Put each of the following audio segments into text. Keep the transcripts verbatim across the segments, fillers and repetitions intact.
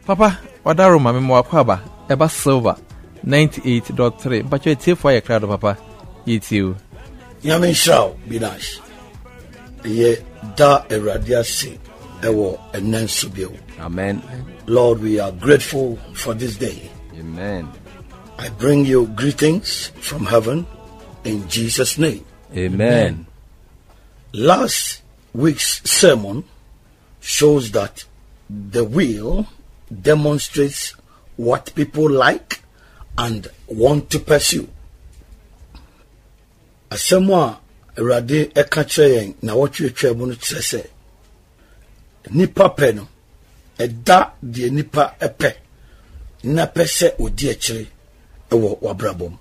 Papa, Wadaro Mammy Moakwaba, Eba Silver, ninety-eight point three. But you're a for your crowd, Papa. You too. Yamin Shao, be nice. Ye da eradia si, ewo enen subio. Amen. Lord, we are grateful for this day. Amen. I bring you greetings from heaven in Jesus' name. Amen. Last week's sermon shows that the will demonstrates what people like and want to pursue. Asemwa Rade eka kyerɛ na wɔtwe twa mu no kyerɛ sɛ nipa pɛ no ɛda deɛ nipa ɛpɛ na pɛ sɛ odi akyire ɛwɔ wabrabom.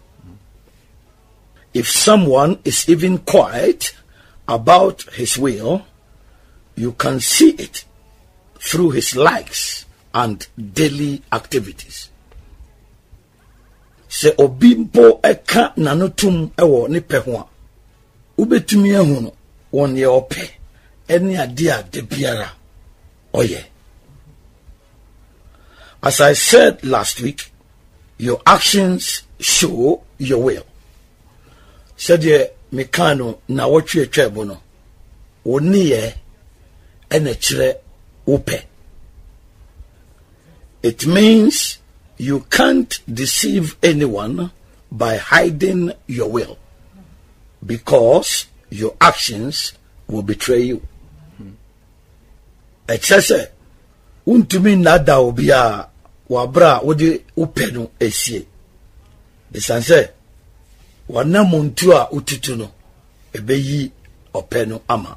If someone is even quiet about his will, you can see it through his likes and daily activities. Se obi mpo eka nanotum ewo ne pe ho a ubetumi ahu no won ye ope ene ade ade biara oye. As I said last week, your actions show your will. Said ye mekano na wotwe twebo no woni ye ene kire upe. It means you can't deceive anyone by hiding your will, because your actions will betray you. Excess untumi nada obia wabra wodi upenu esie. Esanse wana muntu a ututu no ebeyi openu ama.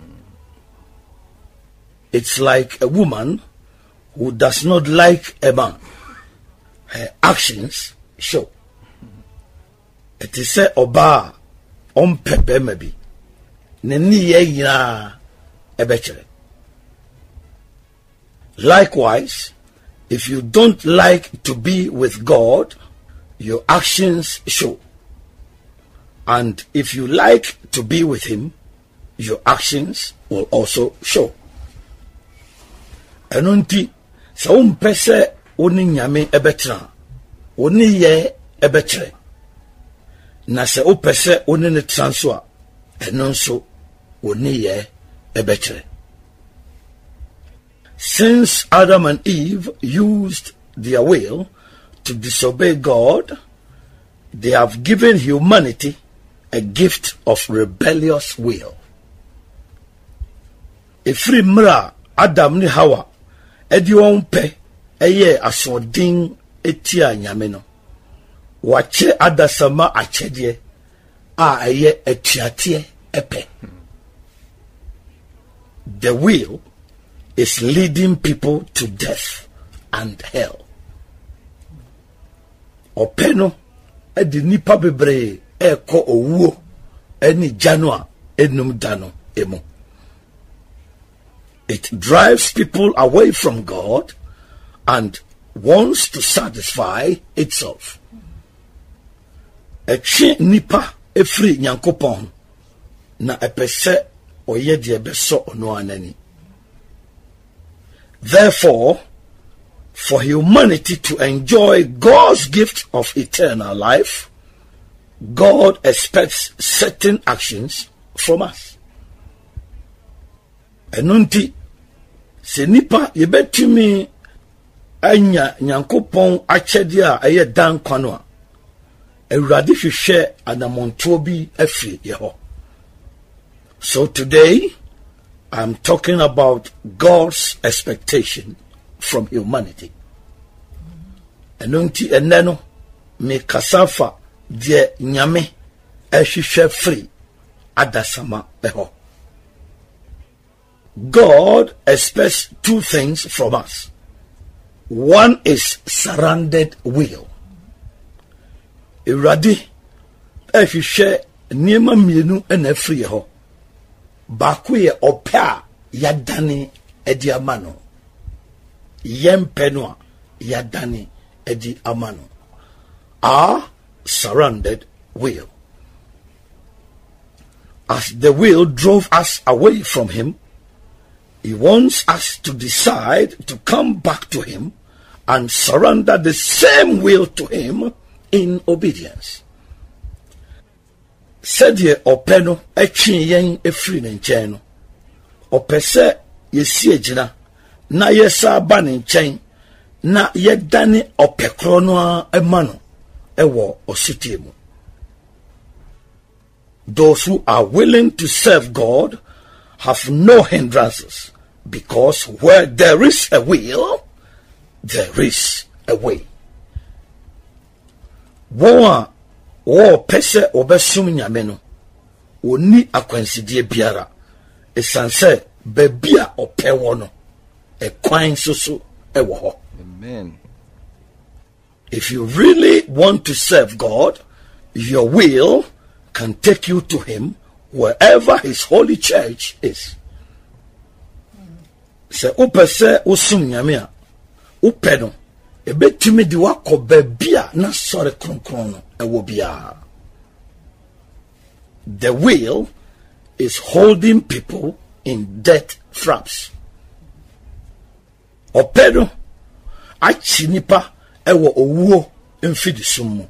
It's like a woman who does not like a man. Her actions show. It is said oba on pepe maybe. Neni ye yina ebechere. Likewise, if you don't like to be with God, your actions show. And if you like to be with Him, your actions will also show. Enunti sa umpese oni nyame ebetra oni ye ebetre na se upese oni ne transfer enonso oni ye ebetre. Since Adam and Eve used their will to disobey God, they have given humanity a gift of rebellious will. Efri mra Adam ni Hawa edi won pe eye asodin etia nyame no wache adasama achede a eye etiate epe. The will is leading people to death and hell. Openo edi nipa bebre eko owuo eni janua enum dano emu. It drives people away from God and wants to satisfy itself. Echi nipa efri nyankopon na epese oye de beso ono anani. Therefore, for humanity to enjoy God's gift of eternal life, God expects certain actions from us. Enunti se nipa yebetumi anya nyankopon achede a eye dan kwano a Awurade hwehwe anamonto bi afiri yeho. So today I'm talking about God's expectation from humanity. Enunti eneno me kasafa de nyame ehwehwe free adasama eho. God expects two things from us. One is surrendered will. Awurade ehwehwe niema mienu ena free ho. Baako ye ope a yadane edi amano. Yempe no a yadane edi amano. Our surrendered will. As the will drove us away from Him, He wants us to decide to come back to Him and surrender the same will to him in obedience. Said ye openo e chin yen e free ne nchen no. Opese ye sie gina na ye sa ba ne nchen na ye dane opekro no e ma no e wo ositie mu. Those who are willing to serve God have no hindrances, because where there is a will, there is a way. Woa wo pese obesum nyame no oni akwansidie biara esanse bebia opewo no e kwan soso e wo ho. Amen. If you really want to serve God, your will can take you to him wherever his holy church is. Se upese usum nyame a upe no ebetumi di wako bebia na sore kronkron no ewo bia. The will is holding people in death traps. Opedo achi nipa ewo owuo mfidi sumu.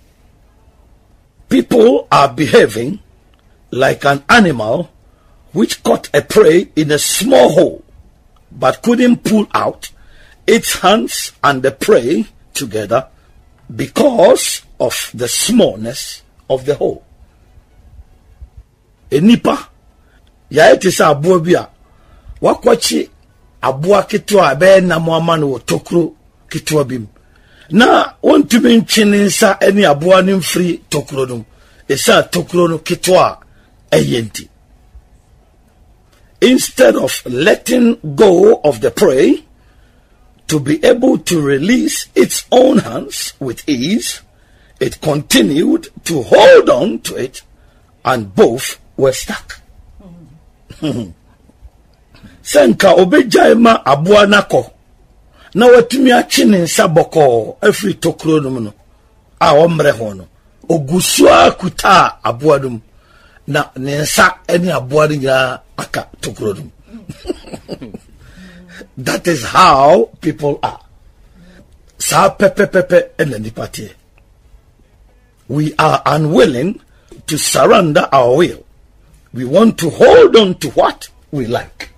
People are behaving like an animal which caught a prey in a small hole but couldn't pull out its hands and the prey together because of the smallness of the hole. Enipa ya etisa abuo bi a wakwachi aboa kitwa be na mo ama no tokro kitwa bim na wontumi ntwene nsa eni aboa ne mfiri tokro no esa tokro no kitwa eyenti. Instead of letting go of the prey to be able to release its own hands with ease, it continued to hold on to it, and both were stuck. Senka obejaima aboa nako na watumi achi ne nsa boko afri tokro no no a omre ho no ogusua kuta aboa dum na ne nsa eni aboa nya aka tokro dum. That is how people are. Sa pepe pepe enani party. We are unwilling to surrender our will. We want to hold on to what we like.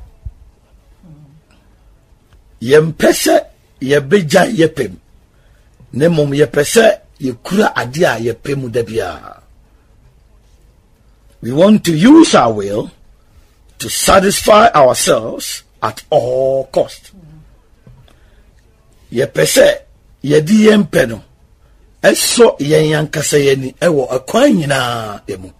Yempese yebeja yepem. Nemom yepese yekura adia yepemu debia. We want to use our will to satisfy ourselves at all cost. Yepese yedi yempeno. Eso yenyankasa yeni ewo akwan nyina emu.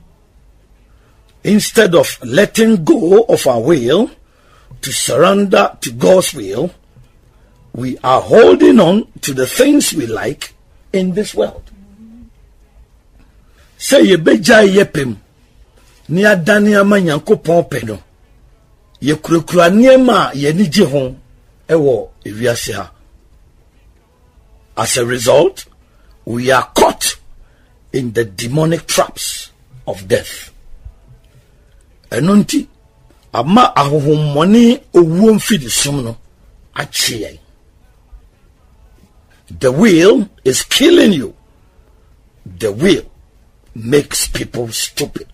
Instead of letting go of our will to surrender to God's will, we are holding on to the things we like in this world. Say ye beja yepem ni adani ama nyankopon pe no ye kurakura niema ye ni gye ho ewo ewiase ha. As a result, we are caught in the demonic traps of death. Enunti ama ahohommoni owuo mfidi sum no achie. The will is killing you. The will makes people stupid.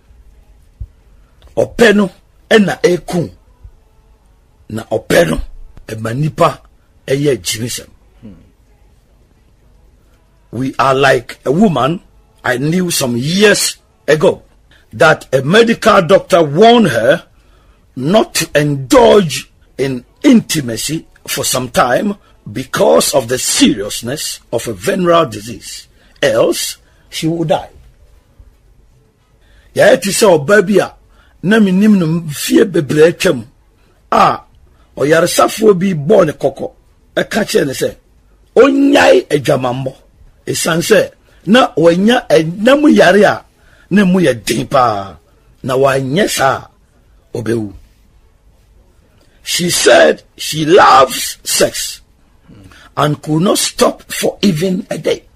Openo ena eku na openo emanipa eye jimisem. We are like a woman I knew some years ago that a medical doctor warned her not to indulge in intimacy for some time because of the seriousness of a venereal disease, else she would die. Ya eti se obabi a na minim no fie bebre atwam a oyaresafo bi bo ne kokko e ka che ne se onyai adwamambo esanse na wanya enam yare a na mu ye din pa na wanye sa obewu. She said she loves sex and could not stop for even a day.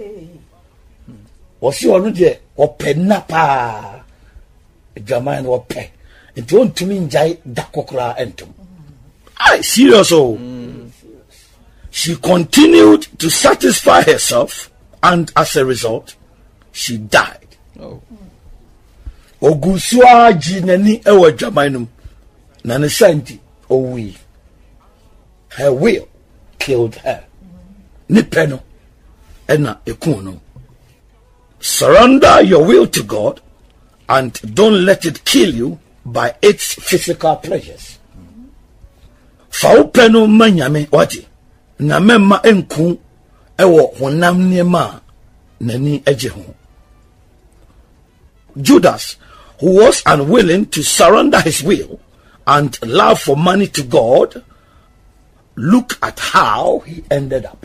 Wasi onu de opena pa jaman ope nti ontumi njai dakokra entum. Ai serious oh. she continued to satisfy herself, and as a result, she died. Oh. Ogusua jinani ewa jamanum na ne santi owi. Her will killed her. Ni peno ena ekuno. Surrender your will to God and don't let it kill you by its physical pleasures. Fa peno manyame wati na memma enku ewo honam niema nani eje ho. Judas, who was unwilling to surrender his will and love for money to God, look at how he ended up.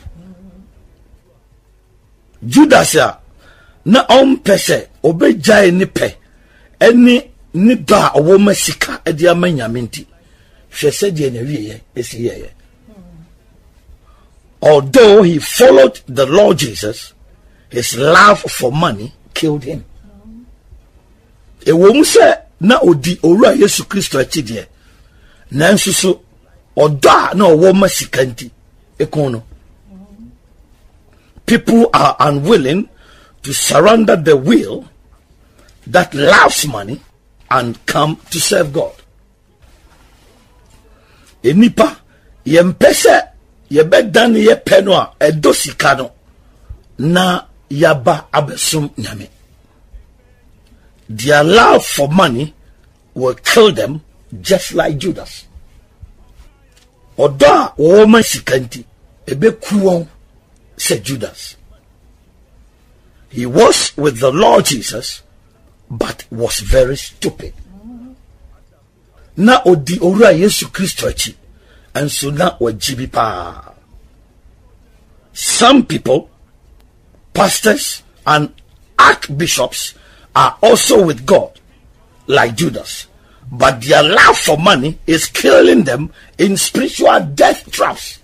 Judas ya na ompese obejai ni pe eni ni da owo masika edi amanyame nti hwese de na wiye esi ye. Although he followed the Lord Jesus, his love for money killed him. Ewo mu se na odi owura Yesu Kristo achi de nanso so oda na owo masika nti ekono. People are unwilling to surrender the will that loves money and come to serve God. Enipa yempese yebedane ye peno a edo sika no na yaba abesum nyame. Their love for money will kill them just like Judas. Oda woman sikanti ebe kuwon said Judas. He was with the Lord Jesus but was very stupid. Na odi owura Yesu Kristo achi anso na wajibi pa. Some people, pastors and archbishops, are also with God like Judas, but their love for money is killing them in spiritual death traps.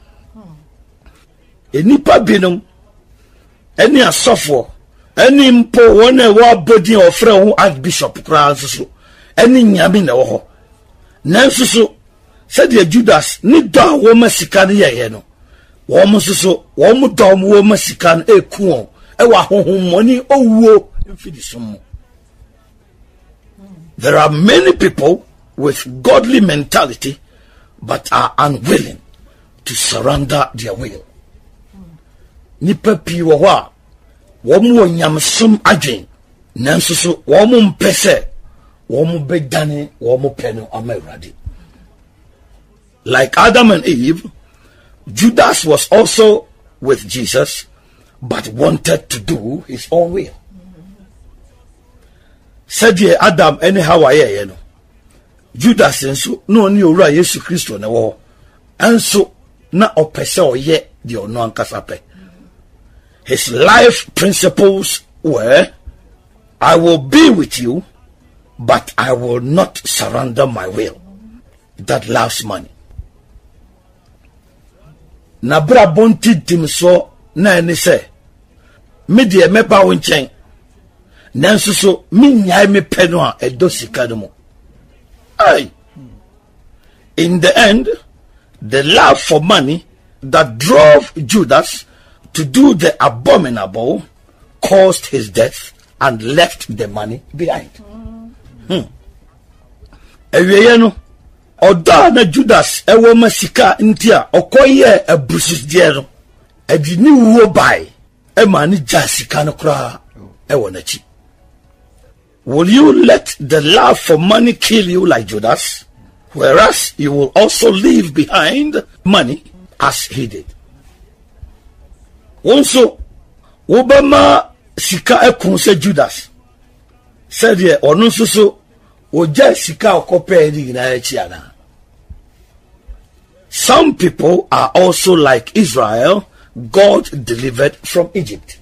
Enipa binum eni asofo eni mpo wona wa body of friend archbishop kra so eni nyame na wo ho nanso so said Judas ni da wo masika ne ye no wo mo so wo mo da wo masika no eku on e wa hohomoni owuo mfidisum. There are many people with godly mentality but are unwilling to surrender their will. Nipa pi wo ho a wo mo nyamsom adwen nanso so wo mo mpese wo mo bedane wo mo peno amawrade. Like Adam and Eve, Judas was also with Jesus but wanted to do his own will. Said ye Adam anyhow aye no Judas enso no ni owura Yesu Kristo na wo enso na opese oye de ono ankasa pe. His life principles were, I will be with you, but I will not surrender my will that loves money. Na bra bonti dim so na ni se me de me ba wo nchen nanso so me nyai me pe no a edo sika no mo. Ay. In the end, the love for money that drove Judas to do the abominable caused his death and left the money behind. Hmm. Ewiye no oda na Judas ewo masika ntia okoye abusus die no adi ni wo bai e ma ni jasika no kra ewo na chi. Will you let the love for money kill you like Judas, whereas you will also leave behind money as he did? Also, Obama sika ekun se Judas said ye onu so oja sika okope di na echi ana. Some people are also like Israel, God delivered from Egypt.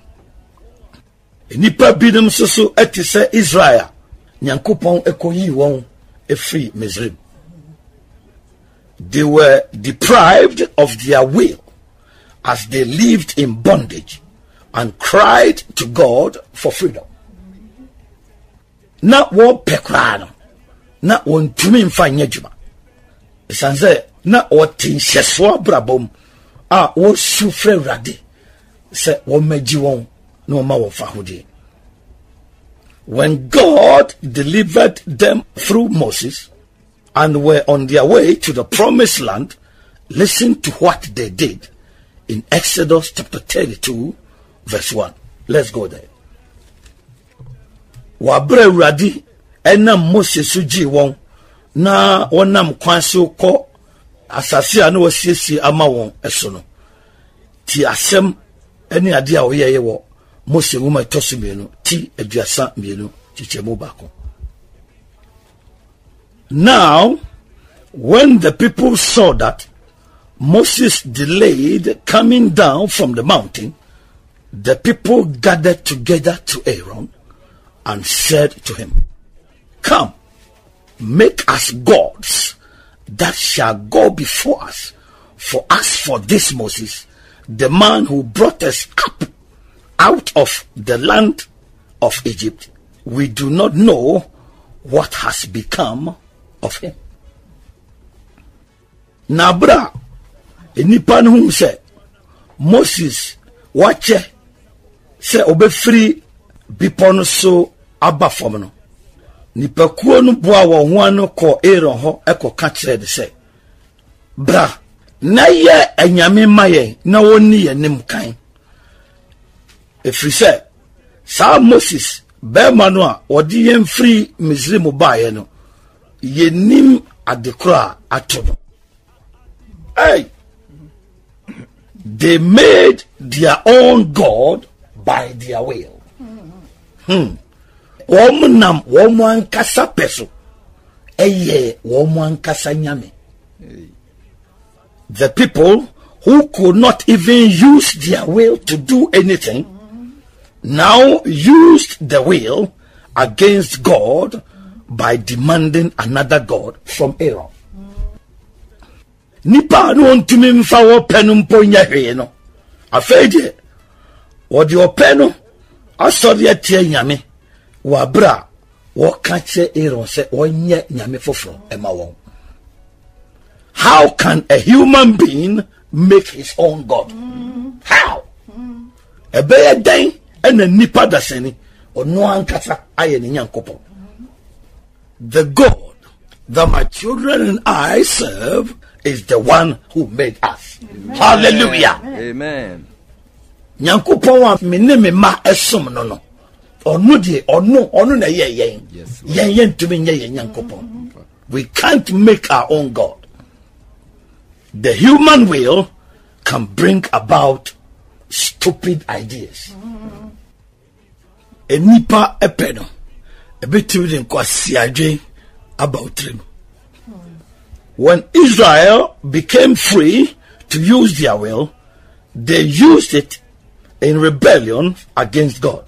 Nipa bidum so eti se Israel Nyankopon ekoyi won efri Misraim. They were deprived of their will as they lived in bondage and cried to God for freedom. Na wo pekrano na won tumi mfa nyadwuma. Esanze na o tin hyeso abrabom a wo sufre Awurade se wo magi won no ma wo fa hode. When God delivered them through Moses and were on their way to the promised land, listen to what they did in Exodus chapter thirty-two verse one. Let's go there. Wabre Awurade enam Moses uji won na wonam kwan so ko asase a na wasiesie ama won eso no. Ti asem ene ade a wo yeye wo Mose wuma toso mienu ti aduasa mienu chichemu bako. Now, when the people saw that Moses delayed coming down from the mountain, the people gathered together to Aaron and said to him, "Come, make us gods that shall go before us. For as for this Moses, the man who brought us up out of the land of Egypt, we do not know what has become of him." Nabra enipa no hu se Moses wache se obefiri bipo no so aba fom no. Nipakuo no boa wo ho ano ko Aaron ho eko ka kire de se, "Bra na ye anyame maye na woni ye nim kan." Efiri se sa Moses be manu a odi yen free Misrim baaye no ye nim adekora ato no. Hey, they made their own God by their will. Hmm. Womanam woman kasa peso. Eye woman kasa nyame. The people who could not even use their will to do anything now used the will against God by demanding another God from Aaron. Nipa no ntumi mfa wo penu mpo nya hwe no. Afeje wo de openu asori atie nyame wa bra wo ka che Aaron se onye nyame foforo ema won. How can a human being make his own God? Mm. How? Mm. Ebe den ena nipa daseni ono ankasa aye ne nyankopon. The God that my children and I serve is the one who made us. Amen. Hallelujah. Amen. Nyankopon wa me ne me ma esom no no. Onu de onu onu na ye yen. Yen yen to me ye nyankopon. We can't make our own God. The human will can bring about stupid ideas. Enipa epeno ebetimi de nkwasi adwen about him. When Israel became free to use their will, they used it in rebellion against God.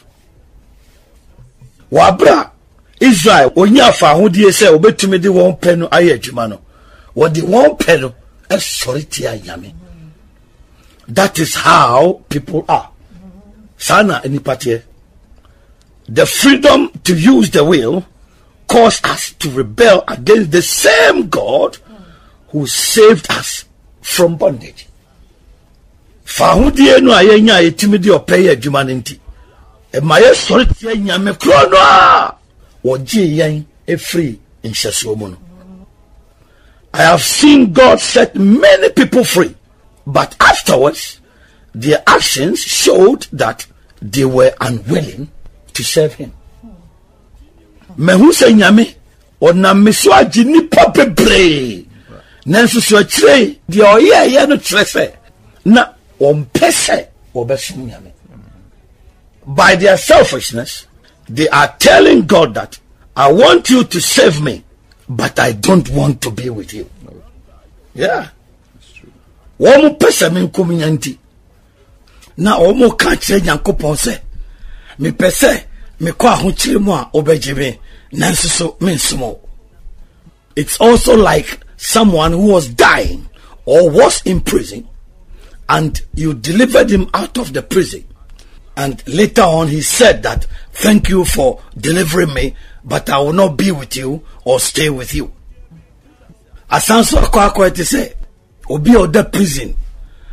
Wabra Israel onya fa hodie se obetumi de won penu aye adwuma no. Wo de won penu e soriti ayame. That is how people are. Sana enipatie. The freedom to use the will caused us to rebel against the same God who saved us from bondage. Fahudie no ayenya etimi de opeye adwuma nti. E maye soriti anyame kro no a woje yen e free in Shesuomo. I have seen God set many people free, but afterwards their actions showed that they were unwilling to serve him. Mehu se nyame ona meso agi nipa bebre nanso so akire de oye ye no trese na ompese obesom nyame. By their selfishness, they are telling God that I want you to save me, but I don't want to be with you. Yeah, that's true. Womu pese me nkominyanti na omo ka kire Nyankopon se me pese me kwa ahochire mu a obejime nanso so me nsomo. It's also like someone who was dying or was in prison and you delivered him out of the prison, and later on he said that thank you for delivering me, but I will not be with you or stay with you. Asanso akwa akwa te say obi oda prison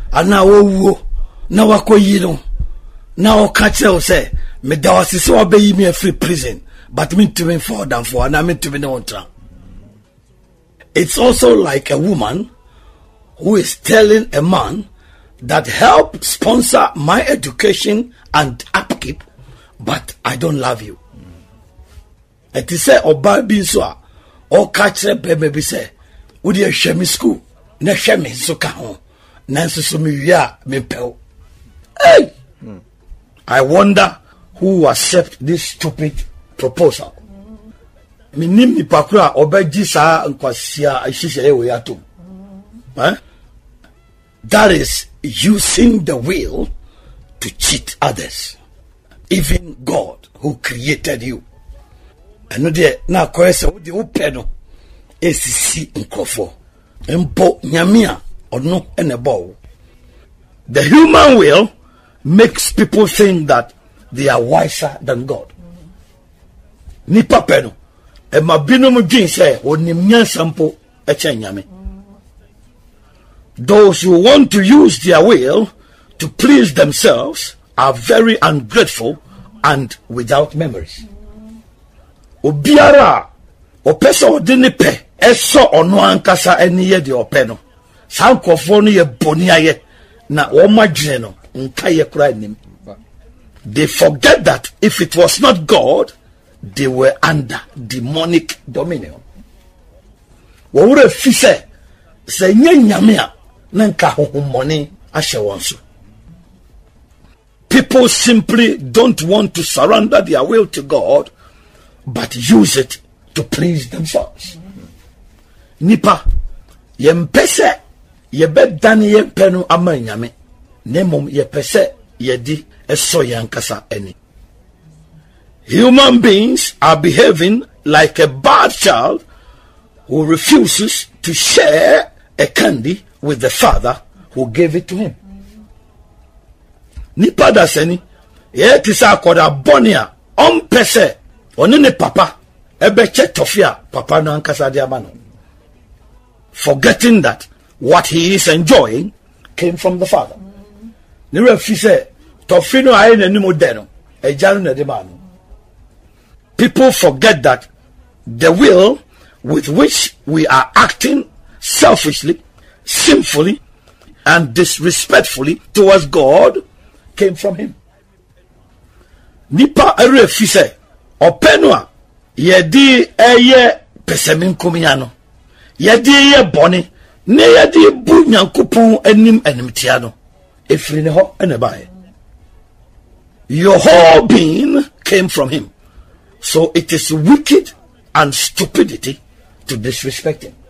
ana wo na wakoyi no na o ka kire say me da wasese obeyi me free prison but me to me for down for na me to me no tra. It's also like a woman who is telling a man that help sponsor my education and upkeep, but I don't love you. It is say oba bi so a o ka kire bebe bi say wo de hwe me school na hwe me so ka ho na so so me wi a me pew. Hey, mm. I wonder who will accept this stupid proposal. Me nim ni pakura obeji sa nkwasia ahihye we atom. Eh? That is using the will to cheat others, even God who created you. And there na kwese wo de wo pe no esisi nkofo empo nyamia ono enebo. The human will makes people think that they are wiser than God. Nipa pe no e ma binom dwen say onim nyansampo e che nyame. Those who want to use their will to please themselves are very ungrateful and without memories. Obiara o pesa odini pe eso ono ankasa eni ye de ope no sankofo no ye boni aye na o madwene no nka ye kura nim. They forget that if it was not God, they were under demonic dominion. Wo wure fi se se nyanyame a nanka hohomone ahye wonso. People simply don't want to surrender their will to God, but use it to please themselves. Nipa yempese yebedane yempenu amanyame nemom yepese yedi eso yankasa eni. Human beings are behaving like a bad child who refuses to share a candy with the father who gave it to him. Nipa da seni ye tisa akoda bonia on pese oni ne papa ebe che tofia papa no ankasa de amano, forgetting that what he is enjoying came from the father. Ni refi se tofino aye na nimu deno e jaru na de manu. People forget that the will with which we are acting selfishly, sinfully, and disrespectfully towards God came from him. Nipa ere fise openwa yedi eye pesemin kumiano yedi ye boni ne yedi bu nyankopon anim animtiano efiri ne ho ene bae. Your whole being came from him, so it is wicked and stupidity to disrespect him.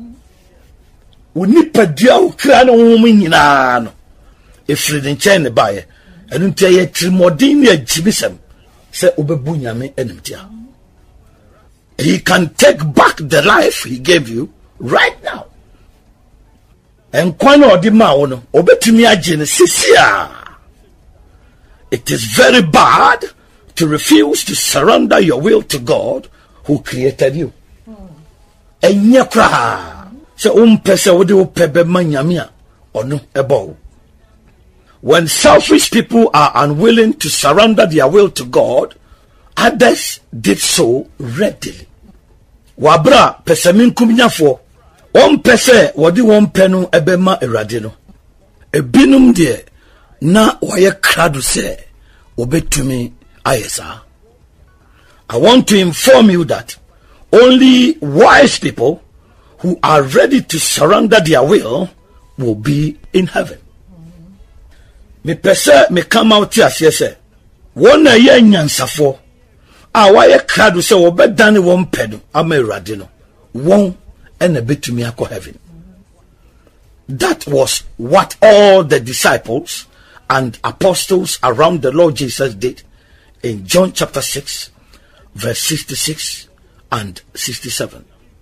Unipa dia ukra no woman nyina no efiri ne nche ne bae enu ntia ye trimodin ne ajibisem se obebu nyame enimtia. He can take back the life he gave you right now. And kwano odi ma wo no obetumi age ne sisia. It is very bad to refuse to surrender your will to God who created you. Enye kra se umpese wode wo pebe manyame a ono ebo. When selfish people are unwilling to surrender their will to God, others did so readily. Wabra pesamin kumnyafo on pese wodi won penu ebema erade no ebinum de na waye krado se obetumi ayesa. I want to inform you that only wise people who are ready to surrender their will will be in heaven. Me pese me come out here say wona ye nyansafo a waye krado se obedane won pedo ama erade no won ena betumi akọ heaven. That was what all the disciples and apostles around the Lord Jesus did in John chapter six verse sixty-six and sixty-seven.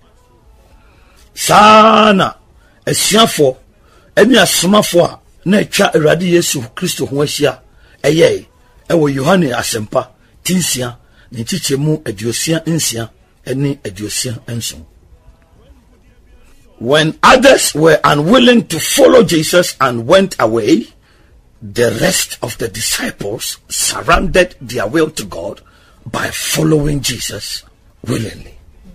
Sana esiafo eni asomafo a na etwa Awurade Yesu Kristo ho ahia eye ewo Yohane asempa tinsia ne chichemu aduosia nsia eni aduosia enso. When others were unwilling to follow Jesus and went away, the rest of the disciples surrendered their will to God by following Jesus willingly.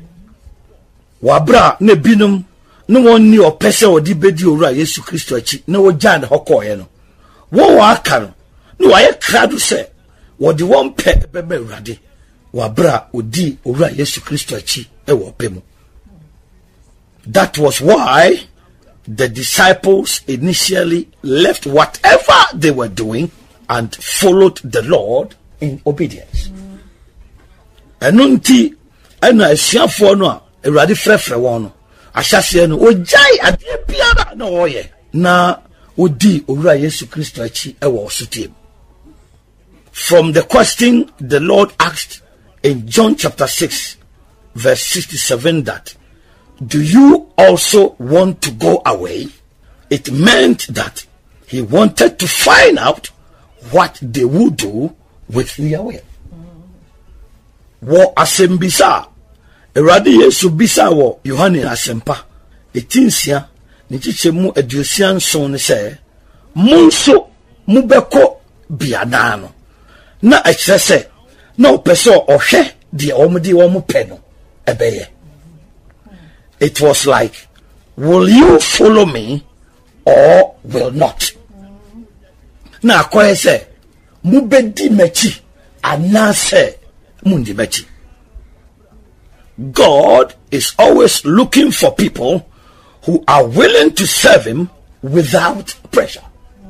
Wabra ne binum no one ni opese odi bedi owura Yesu Kristo achi na wo jan hokoye no. Wo wa aka no no aye krado se wo de won pe bebe urade. Wabra odi owura Yesu Kristo achi e wo pe mu. That was why the disciples initially left whatever they were doing and followed the Lord in obedience. Enunti ena asiafo no a Ewurade frefre won no ahyase no ojai ade biara na oye na odi owura Yesu Kristo achi e wo sotem. From the question the Lord asked in John chapter six verse sixty-seven that, "Do you also want to go away?" It meant that he wanted to find out what they would do with their will. Wo asembisa Ewurade Yesu bisa wo Yohane asempa etinsia ne chichemu aduosia nson ne se monso mubeko biada no na ekyerese na opeso ohwe de omudi omo pe no ebeye. It was like, will you follow me or will not? Na akoye se mubedi mechi anase mundi mechi. God is always looking for people who are willing to serve him without pressure.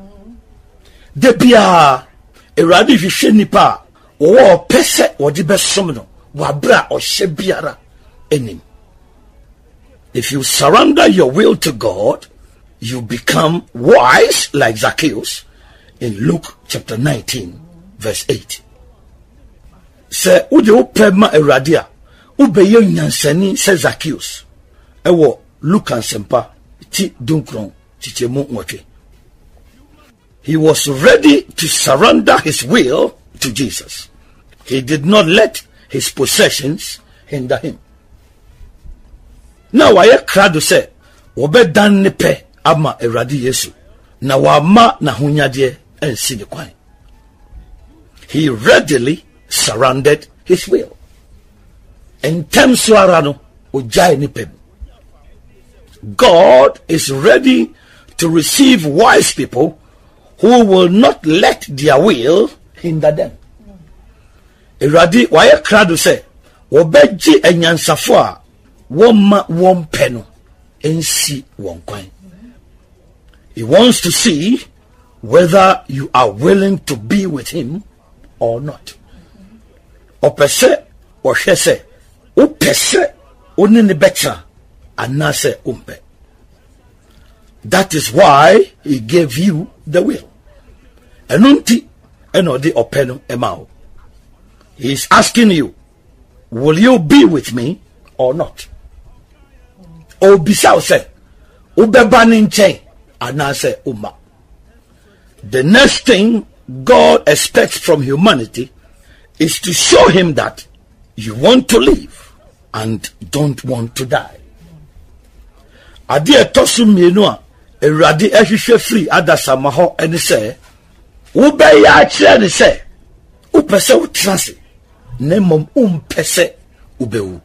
Debia Ewurade hwehwe nipa wo pese wo de besom no wabra o hyebiara enim. If you surrender your will to God, you become wise like Zacchaeus in Luke chapter nineteen verse eight. Se uje upema Ewurade a ubeye nyansani se Zacchaeus ewo Luke ansempa ti dunkron chichemu nwotwe. He was ready to surrender his will to Jesus. He did not let his possessions hinder him. Now waye krado se wobedan ne pe ama Ewurade Yesu na wama na hunyade ensi ne kwan. He readily surrendered his will. In terms no ojai ne pe. God is ready to receive wise people who will not let their will hinder them. Ewurade waye krado se wobeji enyansafo a woma won peno ensi won kwan. He wants to see whether you are willing to be with him or not. Opese o hwese o pese oni ne betra anase umpe. That is why he gave you the will. Enunti enodi openo emao. He is asking you, will you be with me or not? O bisa se ubeba ni nchen anase uma. The next thing God expects from humanity is to show him that you want to live and don't want to die. Ade etosu mienu a Ewurade ehwehwe free adasama ho ene se wo be ya kire ne se wo pese wo trase ne mom um pese ubewu.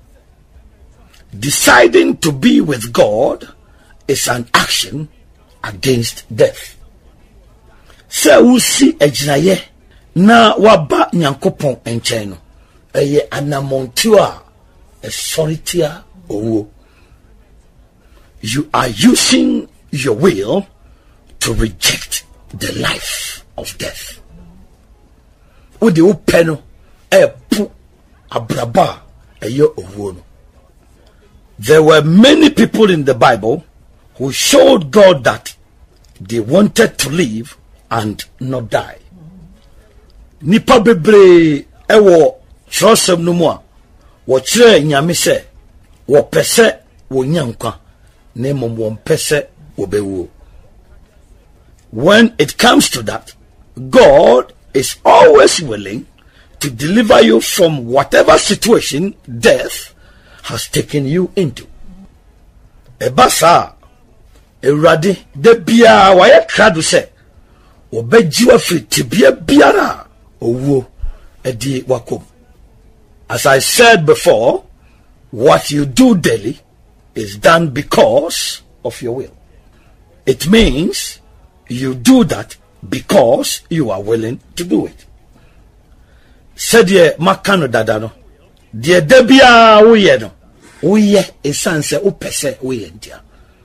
Deciding to be with God is an action against death. Se usi ejinaye na waba nyankopon enchen no eye anamontu a esoritia owo. You are using your will to reject the life of death. Ode upeno e pu abraba eye owo no. There were many people in the Bible who showed God that they wanted to live and not die. Nipa bebre ewo trosem no mu a wo kire nyame se wo pese wo nyankwa na mom wo pese wo bewu. When it comes to that, God is always willing to deliver you from whatever situation death has taken you into. Ebasa Erade de bia wa ye krado se obejiwa firi tibia biara owo edi wakom. As I said before, what you do daily is done because of your will. It means you do that because you are willing to do it. Said ye makano dadano. Die debia uye no. Uye esanse upese uye ndia.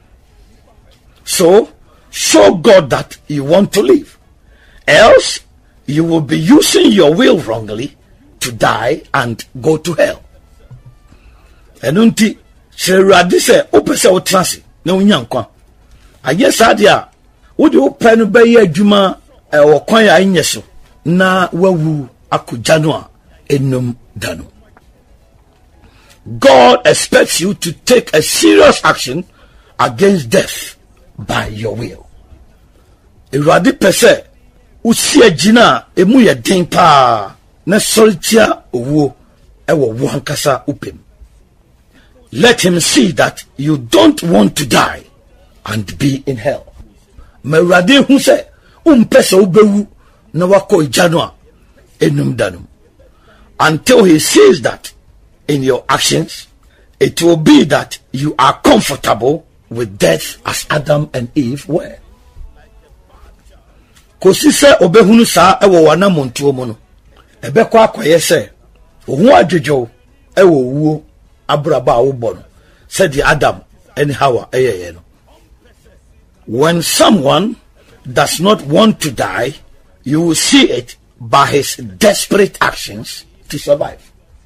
So, show God that you want to live. Else, you will be using your will wrongly to die and go to hell. Enunti, Sheradi se upese utrasi na unyankwa. Aye sadia, udi upenu beye juma e wakwanya inyeso na wawu akujanwa enum danu. God expects you to take a serious action against death by your will. Iradi pese usie jina emu ye den pa na soltia owo ewo wo hankasa upem. Let him see that you don't want to die and be in hell. Merade hu se umpese ubewu na wako ijano enum danum. Until he sees that in your actions, it will be that you are comfortable with death as Adam and Eve were. Kosi se obehunu sa ewo wana montuo mu no. Ebe kwa akwaye se ohu adwojo ewo wuo abraba a wo no. Said the Adam and Hawa eyeye no. When someone does not want to die, you will see it by his desperate actions to survive.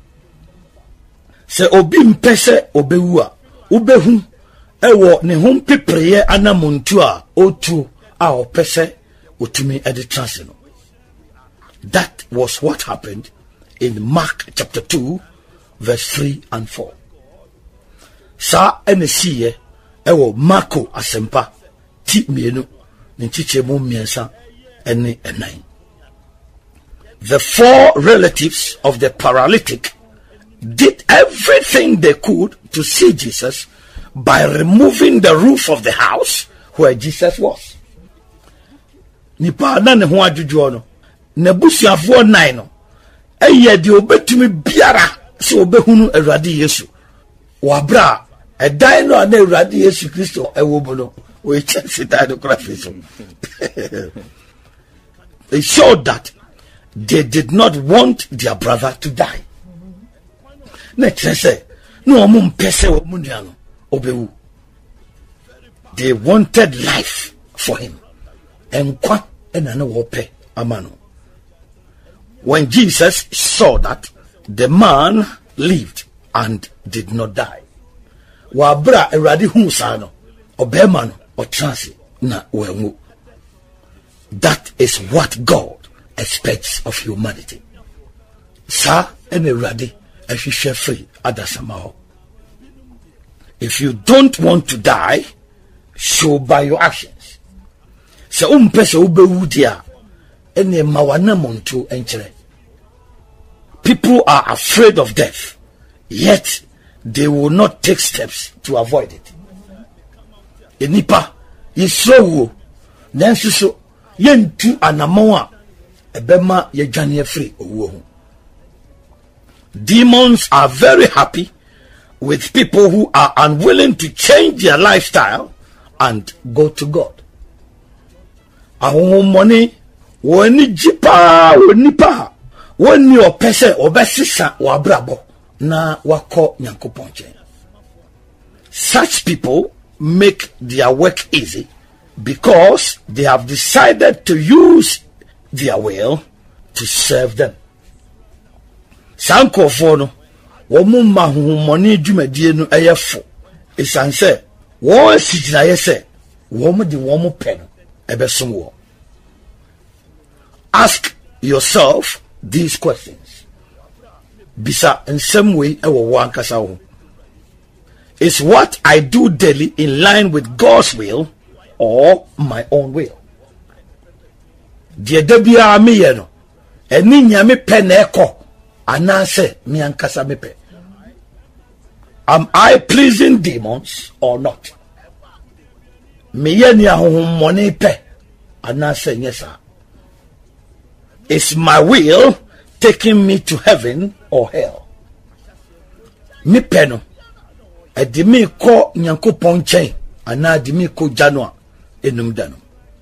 Se obi mpese obewu a ubehu ewo ne hom pepreye anamuntu a otu a opese otumi edi transino. That was what happened in Mark chapter two verse three and four. Sa enesiye ewo Marko asempa ti mienu nchiche mu miensa ene enai. The four relatives of the paralytic did everything they could to see Jesus by removing the roof of the house where Jesus was. Nipa na ne ho adwodwo no na busuafo nine no eye de obetumi biara se obehunu Awurade Yesu wabra edan no na Awurade Yesu Kristo ewo bo no we check the graphics. They showed that they did not want their brother to die. They wanted life for him. When Jesus saw that, the man lived and did not die. Wabra eradi hunsano obemano or transi na wengu. That is what God expects of humanity. Sa ene radi eshishe free adasamao. If you don't want to die, show by your actions. Se umpese ubewudia ene mawana muntu enchre. People are afraid of death, yet they will not take steps to avoid it. Enipa yisrowo nansuso yentu anamoa ebema yejanye free owo. Demons are very happy with people who are unwilling to change their lifestyle and go to God. Ahun money woni jipa woni pa woni opese obesisa wabrabo na wako Nyankopon nchen. Such people make their work easy because they have decided to use their will to serve them. Sanko fono womu mahumoni dwumadie no eyefo esanse wo sigina yese womu di womu pen ebesom wo. Ask yourself these questions. Bisa in some way ewo wankasa wo. Is what I do daily in line with God's will or my own will? Die debia me ye no eni nyame pe na eko anase mi ankasa me pe. Am I pleasing demons or not? me ye ni ahohommɔne pɛ anaasɛ nyɛ saa. Is my will taking me to heaven or hell? Me pɛ no ɛde me kɔ Nyankopɔn nkyɛn anaa de me kɔ gya no a enum da no.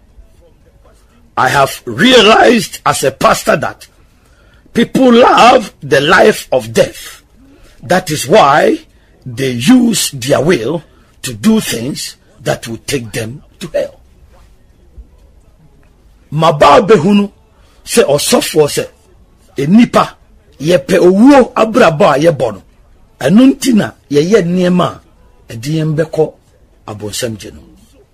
I have realized as a pastor that people love the life of death. That is why they use their will to do things that will take them to hell. Maba behunu se osofo se enipa yepe owuo abraba a yebɔ no ɛno nti na yɛyɛ nneɛma a ɛde yɛn bɛkɔ abonsam gye no.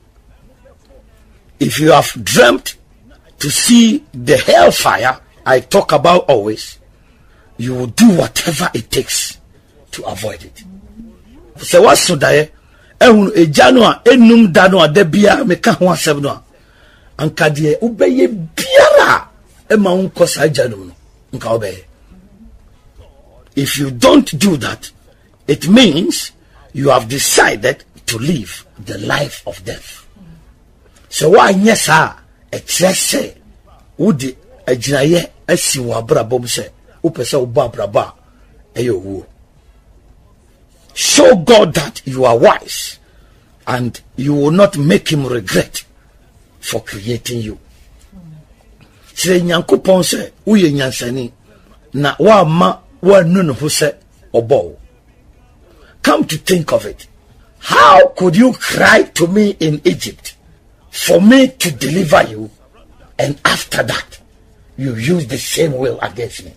If you have dreamt to see the hellfire I talk about always, you will do whatever it takes to avoid it. So what's so there? Ehun ejano a enum da no ada bia meka ho asɛm no a anka de ubeye biara e ma unko sa jano no nka obeye. If you don't do that, it means you have decided to live the life of death. So why nyesa e kyerɛ wodi agyinaye asi wo abrabom sɛ wopɛ sɛ wo abraba ɛyɛ wo. Show God that you are wise and you will not make him regret for creating you. Sɛ Nyankopɔn sɛ woyɛ nyansani na wama wanu ne ho sɛ ɔbɔ. Come to think of it, how could you cry to me in Egypt for me to deliver you, and after that you use the same will against me?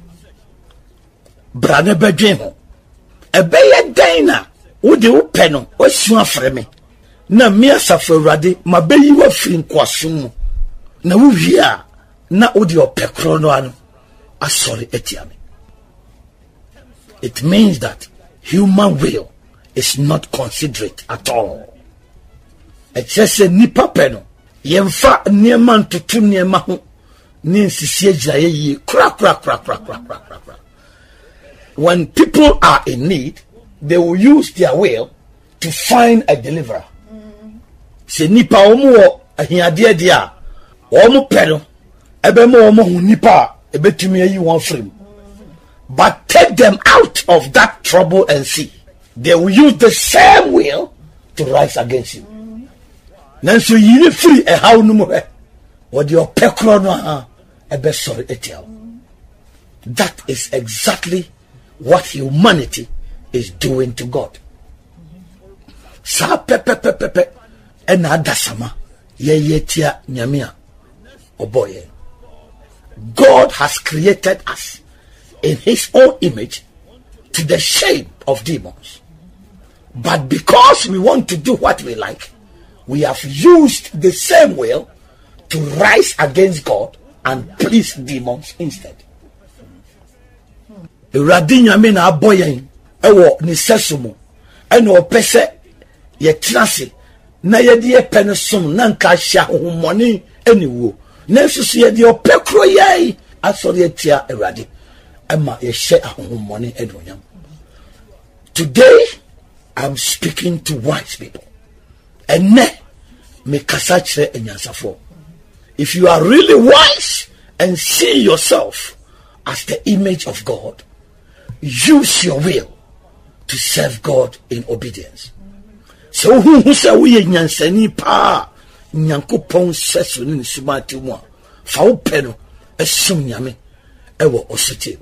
Brane bedwen ho ebeye dan na wo de wo pɛ no osu afre me na me asafo Awurade mabeyi wa firi nkwasom mu na wo wi a na wo de opɛ kro no ano asɔre atia me. It means that human will is not considerate at all. It says nipa pɛ no yemfa nneɛma ntoto nneɛma ho ne nsisi agyina yɛ kra kra kra kra kra kra kra. When people are in need, they will use their will to find a deliverer. Se nipa omo ahiade dia omo pedo ebe mo omo hu nipa ebetumi ayi won frame. But take them out of that trouble and see. They will use the same will to rise against you. Nanso yiri free e haw no mo he. What your pekro no ha ebe sorry etia. That is exactly what humanity is doing to God. Sa pepe pepe pepe ena adasama ye yetia nyamia oboye. God has created us in his own image to the shame of demons. But because we want to do what we like, we have used the same will to rise against God and please demons instead. Awurade nyame na aboyen ewo ne sesumu ene opese ye trase na ye de epe ne som na nka hya hohomone eniwo na susu ye de opekro yai asori etia Awurade ema ye hye ahohomone edonyam. Today I'm speaking to wise people. Ene me kasa kire enyansafo. If you are really wise and see yourself as the image of God, use your will to serve God in obedience. So who who say we nyansani pa Nyankopon sesu ni sumati mu fa wo pɛ no esum nyame ewo osete.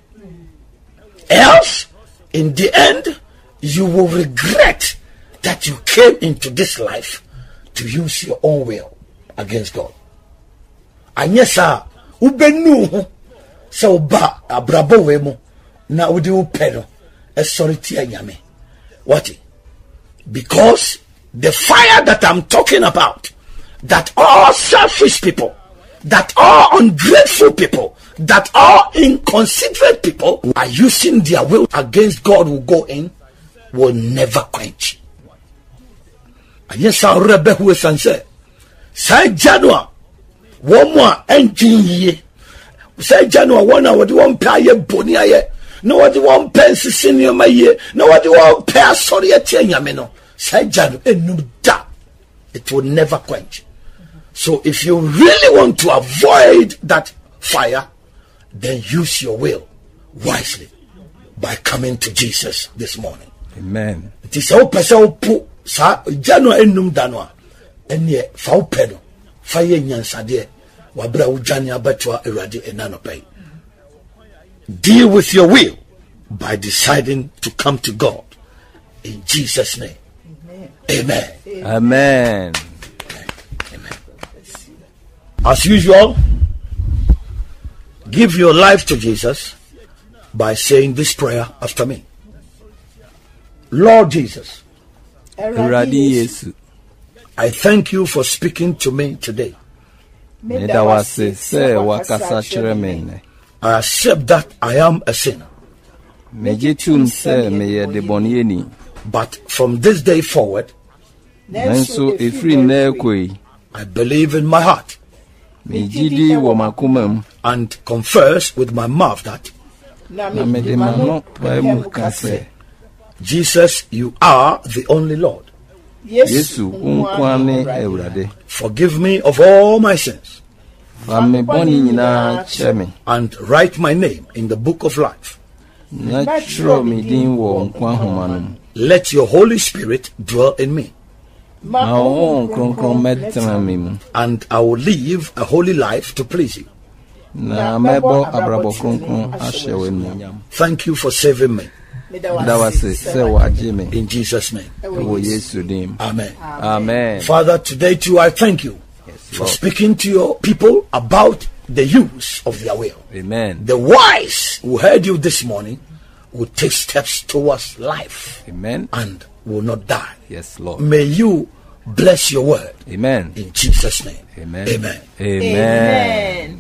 Else in the end you will regret that you came into this life to use your own will against God. Anyesa ubenu ho se oba abrabo we mu na udi upeno esoriti anyame. What? Because the fire that I'm talking about, that all selfish people, that all ungrateful people, that all inconsiderate people are using their will against God will go in, will never quench. And yes, I rebe who is answer. Say January, one more engine ye. Say January, one hour, the one pay boni aye. No what the one pence senior my year. No what the one pay sorry at Yamino. Say January, and no da. it will never quench. So if you really want to avoid that fire, then use your will wisely by coming to Jesus this morning. Amen. It is our person who sa jano enum danwa enye fa upeno fa ye nyansade wabra ujani abatwa erade enanopai. Deal with your will by deciding to come to God in Jesus' name. Amen. Amen. Amen. Amen. As usual, give your life to Jesus by saying this prayer after me. Lord Jesus, I thank you for speaking to me today. I accept that I am a sinner. But from this day forward, I believe in my heart and confess with my mouth that Jesus, you are the only Lord. Forgive me of all my sins and write my name in the book of life. Let your Holy Spirit dwell in me, and I will live a holy life to please you. Thank you for saving me. In Jesus' name. Amen. Amen. Father, today too I thank you for speaking to your people about the use of their will. Amen. The wise who heard you this morning will take steps towards life. Amen. And will not die. Yes, Lord. May you bless your word. Amen. In Jesus' name. Amen. Amen. Amen.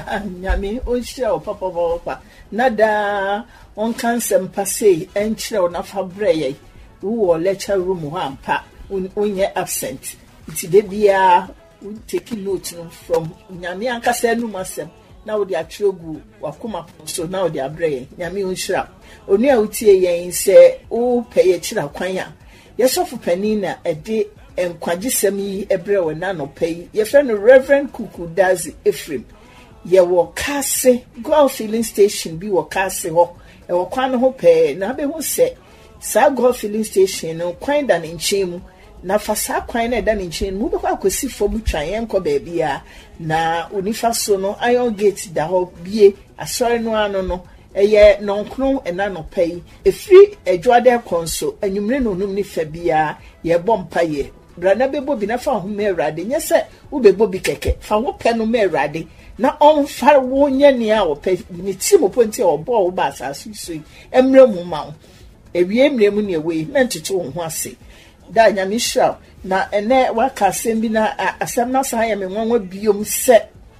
Amen. Nada on cansem passe and chill na fabre who lecture room one pa when you're absent. It's the dia taking notes from Nyami and Casenu Masem. Now they are trogu wakuma, so now they are brain. Nyami unshra. Only I would say, say, oh, pay a chila quanya. Yes, of penina a day and quadisemi ebrew and nano pay. Your friend Reverend Kuku does Ephraim. Ye wo kase go filling station bi wo kase ho e wo kwan ho pe na be ho se sa go filling station no kwan da ne nchemu na fa sa kwan na da ne nchemu mu be kwa akosi fom twan yen ko ba bia na onifa so no iron gate da ho bie asori no ano no eye nonkron ena no pay efri edwade konso anwumre no num ni fa bia ye bompa ye brana bebo bi na fa ho me rade nye se wo bebo bi keke fa wo pe no me rade na on far wo nya ni a wo pe ni ti mo ponti o bo wo ba asasu so emre mu ma ewie emre mu ne we na ntete wo ho ase da nya mi hwa na ene wa ka asem bi na asem na sa ya me nwanwa biom se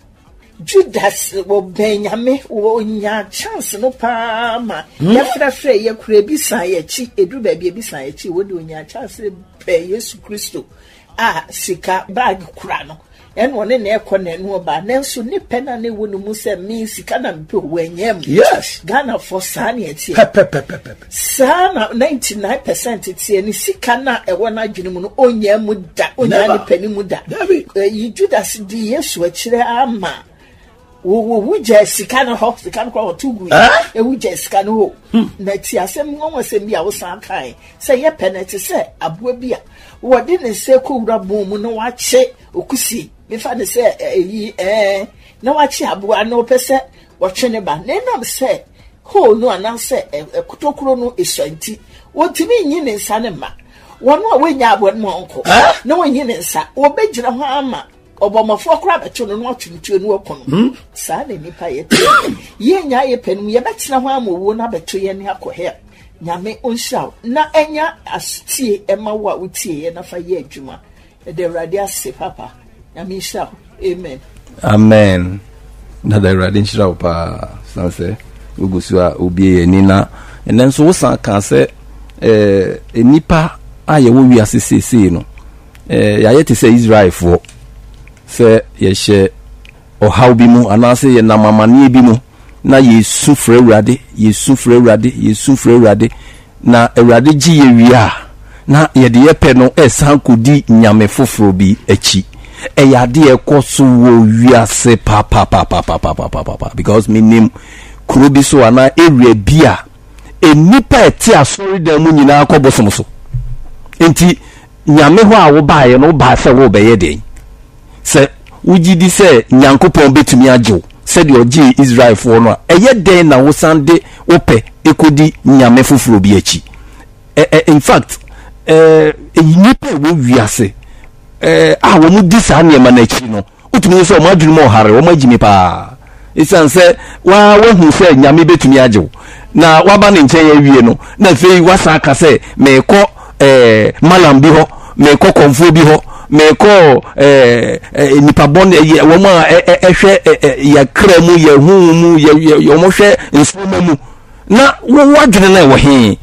Judas wo Benjamin wo nya chance no pa ma ya fra fra ye kura bi san ye chi edu ba bi bi san ye chi wo de nya chance pe Yesu Kristo a sika bag kura no en woni na ekọ na enu ba nanso ni pena na ewu no mu se mi sika na mpe wo anyam. Yes, Ghana for san ye tie pe pe pe pe sana ninety-nine percent tie ni sika na ewo na adwene mu no onyam mu da onya ni pani mu da yi Judas di Yesu akire ama wo wo wo Jessica no ho sika no kwa tugu e wo Jessica no ho na ti asem ngon asem bi a wo san kan se ye penalty se aboa bi a wo de ne se ko wura bom mu no wa che okusi me fa ne se eyi eh na wa che aboa no pese wo twe ne ba ne nam se ho no ana se ekutokuro no esanti wo timi nyi ne nsa ne ma wono a wenya aboa no onko na wonyi ne nsa wo begyina ho ama obomafo kra beto no no atwintu no akono sa na nipa ye te ye nya ye panum ye betina ho amowo na beto ye ne akohe nyame onhia na enya astie ema wa utie ye na fa ye adwuma de radio ase papa nyame hia amen amen na da radio hia pa sanse ugusu a obie ye ni na enenso wo san kan se eh enipa aye wo wi asese no eh ya ye te se Israel fo se yeshe ohaw bi mu anase ye namamane bi mu na yesu frɛ urade yesu frɛ urade yesu frɛ urade na urade gi ye wi a na yɛde yɛpɛ no ɛsan kodi nyame foforo bi akyi ɛyɛ ade ɛkɔ so wɔ wiase pa pa pa pa pa pa pa pa pa because menim kuro bi so ana area bi a enipa ɛte asɔre dan mu nyinaa kɔ bosom so enti nyame hɔ a wo baayɛ no ba sɛ wo bɛyɛ den sɛ wogidi sɛ nyankopɔn betumi agyew sɛ de ɔgye Israel fo no a ɛyɛ den na wo sande wo pɛ ekodi nyame foforo bi akyi in fact eh nipa wo wiase eh ah wo mu di saa nneɛma na akyi no wotumi sɛ ɔmo adwene mu ɔhare ɔmo agyimi paa esan sɛ wa wahu sɛ nyame betumi agyew na waba ne nkyɛn awie no na afei wasa aka sɛ mekɔ eh malam bi hɔ mekɔ konfo bi hɔ mekɔ eh nipa bɔn ye wo ma ɛhwɛ ya kra mu ya hu mu ya ɔmo hwɛ nsoma mu na wo wadwene na ɛwɔ he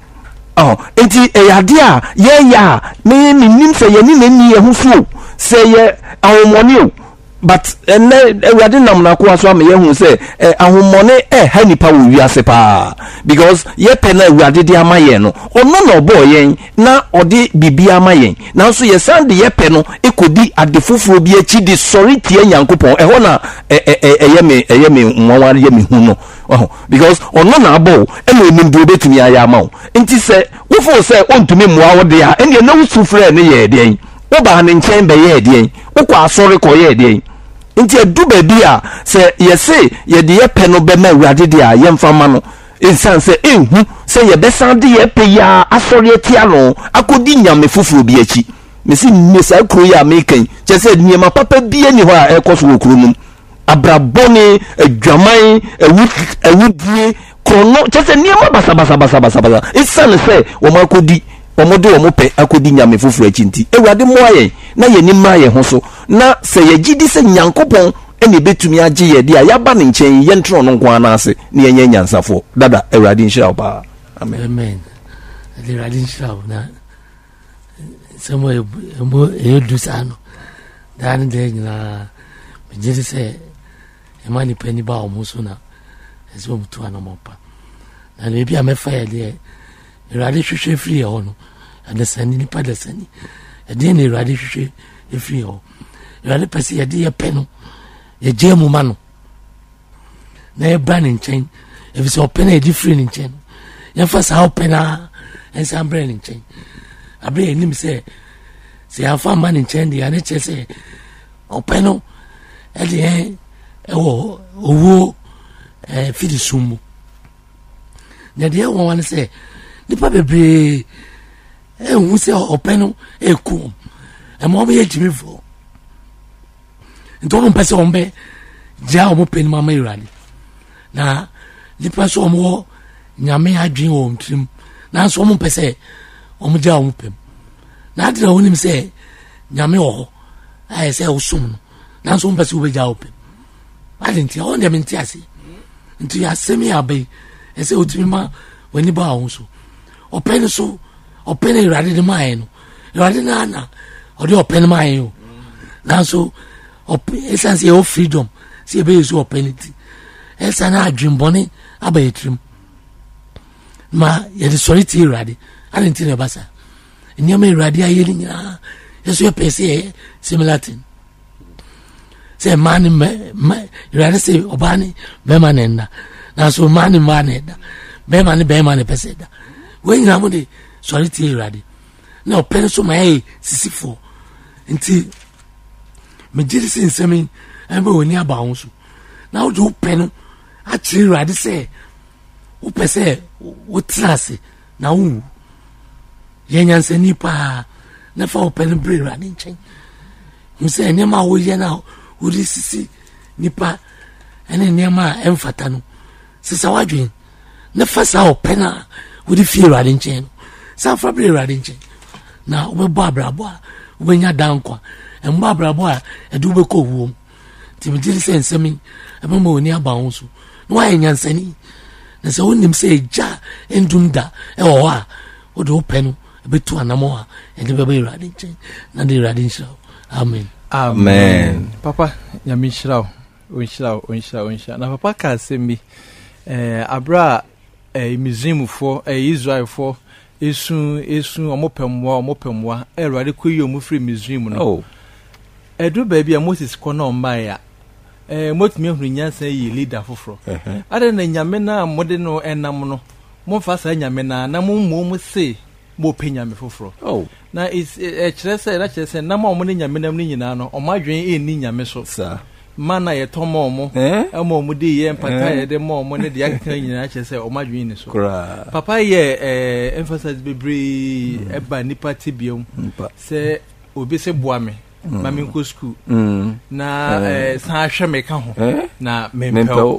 oh enti eyade a ye ya me nim sɛ ye ni nani ye hu fu sɛ ye ahomone o but ene ewade nam na ko aso am ye hu sɛ ahomone eh ha nipa wo wiase pa because ye pɛ na ewade de amaye no ono na obo yen na ode bibi amaye na so ye sande ye pɛ no ekodi ade foforo bi achi di sorry tie nyankopɔn ɛhɔ na ɛyɛ me ɛyɛ me nwanware ye me hu no oh because ono na abo ene onim do betumi aya amawo nti sɛ wo fo sɛ ontumi mmoa wo de a ene na wo sufrɛ ne ye de en wo ba ne nkyɛn bɛ ye de en wo kɔ asɔre kɔ ye de en nti edu ba bi a sɛ ye se ye de ye pɛ no bɛ ma awurade de a ye mfa ma no insan sɛ ehu sɛ ye bɛ san de ye pɛ ya asɔre atia no akodi nyame foforo bi akyi mesi nesa kuro ya mekan kyɛ sɛ nneɛma papa bi ani hɔ a ɛkɔ so wɔ kuro no abrabɔne adwaman ewu ewudie krono kyɛ sɛ nneɛma basa basa basa basa basa insan sɛ wɔn akodi wɔn de wɔn pɛ akodi nyame foforo akyi nti awurade mo ayɛ na yɛ nim ayɛ ho so na sɛ yɛ gidi sɛ nyankopɔn ɛne betumi agye yɛ de a yaba ne nkyɛn yɛ ntro no nko anase ne yɛ nyansafo dada awurade nhyira wo ba amen amen awurade nhyira wo na samo emo edu sano dan de nyina megye sɛ ema ni pani ba o muso na ɛsɛ mutu anomopa na ne bi a mefa yɛ de awurade hwehwɛ firi yɛ hɔ no adesani nipa desani ɛde ne awurade hwehwɛ efiri yɛ hɔ awurade pɛ sɛ yɛde yɛ pɛ no yɛgye mu ma no na yɛba ne nkyɛn efi sɛ ɔpɛ na yɛde firi ne nkyɛn no yɛmfa saa ɔpɛ na ɛnsa mbrɛ ne nkyɛn abrɛ yɛnim sɛ sɛ yɛamfa ma ne nkyɛn de yɛane kyerɛ sɛ ɔpɛ no ɛde yɛn ɛwɔ owuo fidi sum mu na deɛ ɛwɔ wa ne sɛ nipa bebree ɛhu sɛ ɔpɛ no ɛkum ɛma ɔmo yɛ gyimifoɔ nti ɔmo mpɛ sɛ ɔmo bɛ gya ɔmo pɛ no ma ma awurade na nipa so ɔmo wɔ nyame adwene wɔ ɔmo tirim nanso ɔmo mpɛ sɛ ɔmo gya ɔmo pɛ mu na adena wonim sɛ nyame wɔ hɔ ayɛ sɛ wosom no nanso ɔmo pɛ sɛ wobɛgya ɔmo pɛ mu ade nti ɔmo deɛ mente ase nti asɛm yɛ abɛyi ɛsɛ wotumi ma w'ani ba wo so ɔpɛ no so ɔpɛ no awurade de ma ayɛ no awurade no ana ɔde ɔpɛ no ma ayɛ o nanso ɛsiane sɛ yɛwɔ freedom sɛ yɛbɛyɛ so ɔpɛ no ti ɛsiane na adwembɔne aba yɛ tirim ma yɛde sɔre tie awurade ade nti na ɛba saa nneɛma awurade ayɛ no nyinaa yɛso yɛpɛ sɛ yɛyɛ similar thing sɛ mmaa ne awurade sɛ ɔbaa ne bɛrima ne nda nanso mmaa ne mmaa ne ɛda bɛrima ne bɛrima ne pɛ sɛ ɛda wɔn nyinaa mo de sɔre tie awurade na ɔpɛ no so ma yɛyɛ sisifoɔ nti megye de sɛ nsɛm yi ɛbɛ wɔ ni aba ho so na wode wopɛ no akyerɛ awurade sɛ wopɛ sɛ wotena ase na wowu yɛ nyansani paa na fa wopɛ no berɛ awurade nkyɛn hu sɛ nneɛma a woyɛ no a wode sisi nipa ɛne nneɛma a ɛmfata no sesa wadwen na fa saa ɔpɛ no a wode fie awurade nkyɛn no saa fa berɛ awurade nkyɛn na wobɛbɔ abrabɔ a wobɛnya dankwa ɛmbɔ abrabɔ a ɛde wobɛkɔ owuo mu nti megye de sɛ nsɛm yi ɛbɛma w'ani aba ho so na woayɛ nyansani na sɛ wonim sɛ ɛgya ndum da ɛwɔ hɔ a wode wopɛ no ɛbɛtu anamɔ a ɛde bɛbɛ awurade nkyɛn na de awurade nhyira wo amen amen papa nyame nhyira wo ɔnhyira wo ɔnhyira wo ɔnhyira na papa ka asɛm bi eh, aberɛ a eh, misraimfoɔ eh, israelfoɔ esu esu omopemwa omopemwa Erade koyi omu free museum no oh edu baby a Moses kono omaya eh motumi hunu nyansa yi leader foforo ade na nyame na mode no enam no mo fa sa nyame na na mo mo mo se mo penya me foforo oh na is e kire se na kire se na mo mo ne nyame nam ni nyina no o madwen e ni nyame so sa mana ye tomo mo eh amo mo di ye mpata ye de mo mo ne de akeka nyina kire se o madwen ni so kra papa ye eh emphasize bebre eba nipa tibiom se obi se boa me mami nko school mm na eh san hwe me ka ho na mempel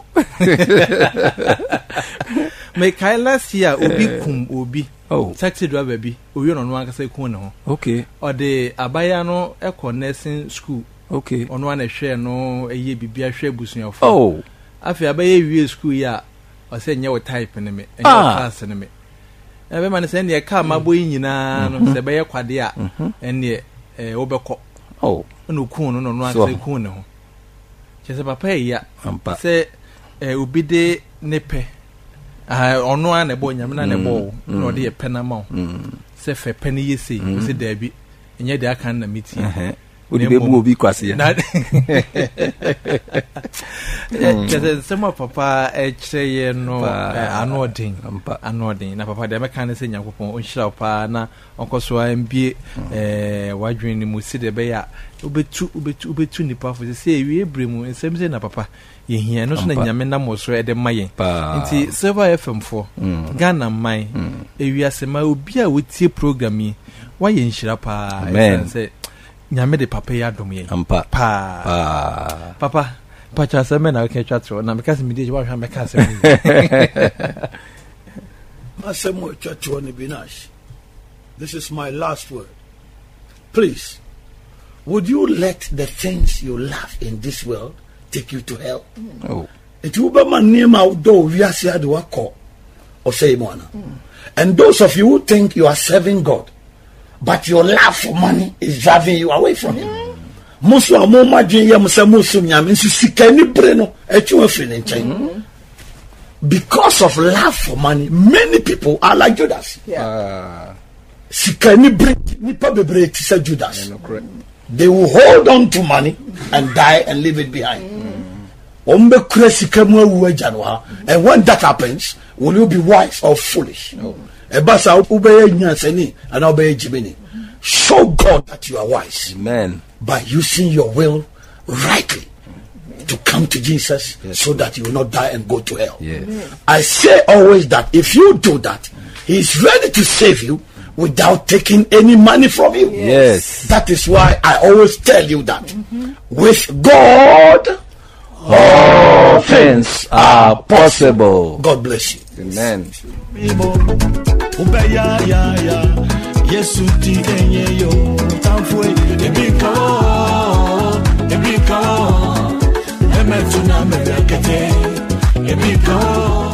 me kai last year obi kum obi oh taxi driver bi oyo no no akasa kun ne ho okay o de abaya no e ko nursing school okay ono na hwe no eye bibia hwe busuafo oh afi abaya wie school ya o se nye wo type ne me enye class ne me e be man se ne ka mabo nyina no se be ye kwade a ene e wo be ko oh no kun no no akasa kun ne ho chese papa ya se e obi de ne pe ah ono a na bo nyame na ne bo no de pe na ma se fe pe ne yesi se da bi enye de aka na meti odi be bu obi kwase ya chese se mo papa e kire ye no anodin anodin na papa de meka ne se nyankopon o hira pa na onkoso ambie eh wadwen ni mu si de be ya obetu obetu obetu ni pa fo se ewie bremu ensem se na papa ye hia no so na nyame na mo so e de mayen nti Silver F M four Ghana mai ewiase ma obi a wotie program yi wa ye nhira pa se nyame de papa ya dom ye ampa pa pa papa pacha se me na ke twatro na meka se mi de wa hwa meka se Masemo twatro ni binash. This is my last word. Please, would you let the things you love in this world take you to hell? Oh. It will be my name out though we are said to work or say one. And those of you who think you are serving God, but your love for money is driving you away from Him. Most of my imagine you must musum yam in sikani breno etu free in because of love for money, many people are like Judas. Yeah. Sikani break nipa bebre ti say Judas. They will hold on to money and die and leave it behind. Ombe kure sikamu awu agya ha. And when that happens, will you be wise or foolish? Ebasa ubeye nyansani and obeye jibini. Show God that you are wise. Amen. By using your will rightly to come to Jesus, yes, so that you will not die and go to hell. Yes. I say always that if you do that, He is ready to save you without taking any money from you. Yes. That is why I always tell you that mm-hmm. with God, all things are possible. God bless you. Amen. Ebika